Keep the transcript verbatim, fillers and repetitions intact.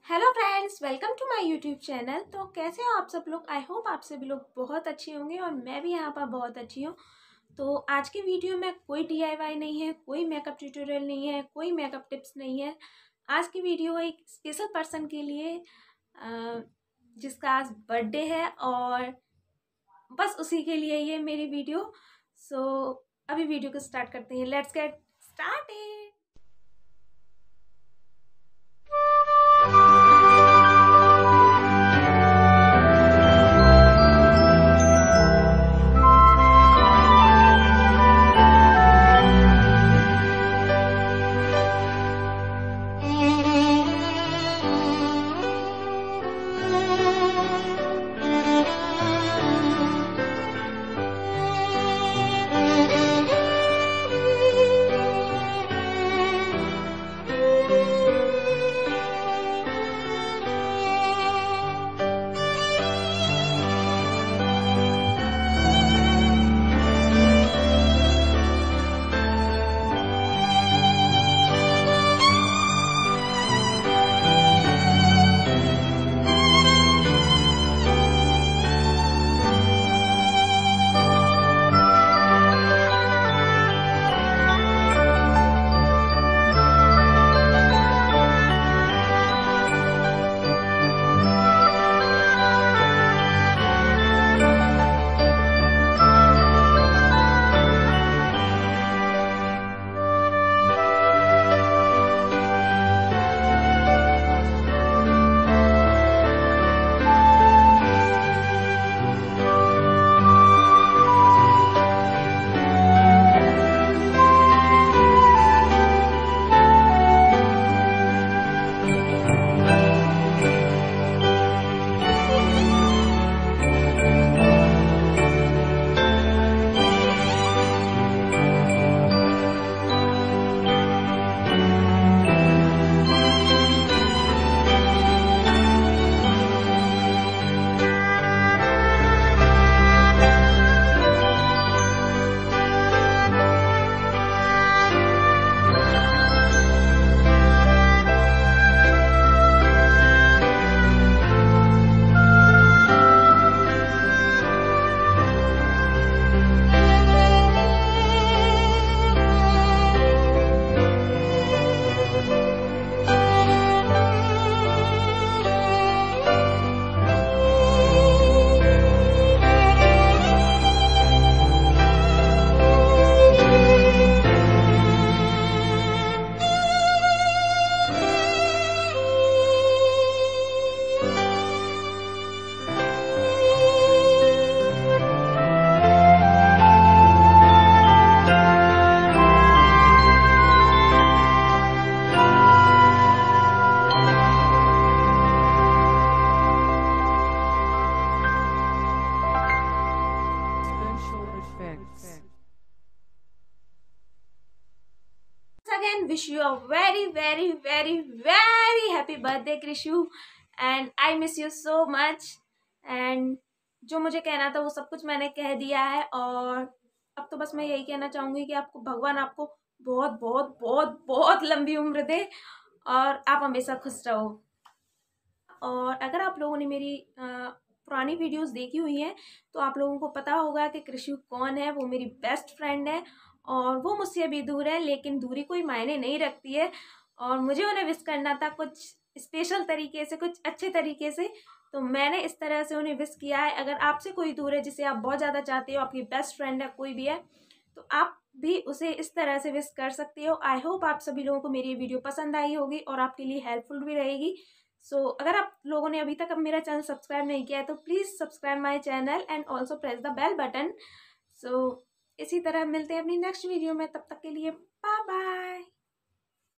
Hello friends, welcome to my YouTube channel. तो कैसे हो आप सब लोग? आई होप आप सभी लोग बहुत अच्छे होंगे और मैं भी यहाँ पर बहुत अच्छी हूँ। तो आज की वीडियो में कोई डीआईवाई नहीं है, कोई मेकअप ट्यूटोरियल नहीं है, कोई मेकअप टिप्स नहीं है। आज की वीडियो एक स्पेशल पर्सन के लिए अ, जिसका आज बर्थडे है और बस उसी के लिए ये मेरी वीडियो। सो अभी वीडियो को स्टार्ट करते हैं। Let's get started. Again, wish you a very very very very happy birthday Krishu, and I miss you so much. And जो मुझे कहना था वो सब कुछ मैंने कह दिया है और अब तो बस मैं यही कहना चाहूँगी कि आपको भगवान आपको बहुत बहुत बहुत बहुत लंबी उम्र दे और आप हमेशा खुश रहो। और अगर आप लोगों ने मेरी आ, पुरानी वीडियोस देखी हुई हैं तो आप लोगों को पता होगा कि कृषु कौन है। वो मेरी बेस्ट फ्रेंड है और वो मुझसे भी दूर है, लेकिन दूरी कोई मायने नहीं रखती है। और मुझे उन्हें विश करना था कुछ स्पेशल तरीके से, कुछ अच्छे तरीके से, तो मैंने इस तरह से उन्हें विश किया है। अगर आपसे कोई दूर है जिसे आप बहुत ज़्यादा चाहते हो, आपकी बेस्ट फ्रेंड है, कोई भी है, तो आप भी उसे इस तरह से विश कर सकते हो। आई होप आप सभी लोगों को मेरी वीडियो पसंद आई होगी और आपके लिए हेल्पफुल भी रहेगी। सो so, अगर आप लोगों ने अभी तक अब मेरा चैनल सब्सक्राइब नहीं किया है तो please subscribe my channel and also press the bell button. So इसी तरह मिलते हैं अपनी नेक्स्ट वीडियो में। तब तक के लिए बाय बाय।